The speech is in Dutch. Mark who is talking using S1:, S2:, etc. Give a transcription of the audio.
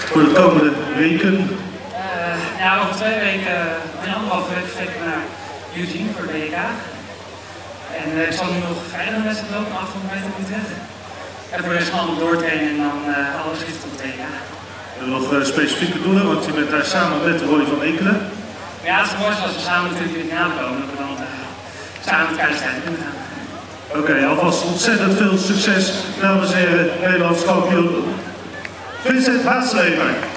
S1: voor de komende weken?
S2: Ja, over 2 weken, in 1,5 week vertrek ik naar Eugene voor de WK. En ik zal nu nog vrijdag een wedstrijd lopen, 800 meter in Utrecht. En voor de rest allemaal doortrainen en dan alles richten op het WK.
S1: En nog specifieke doelen, want je bent daar samen met Roy van Ekelen.
S2: Ja, het is mooi als we samen natuurlijk in de finale komen, dat we dan samen het keiharde kunnen gaan.
S1: Oké, alvast ontzettend veel succes, dames en heren, Nederlands kampioen Vincent Haaslever.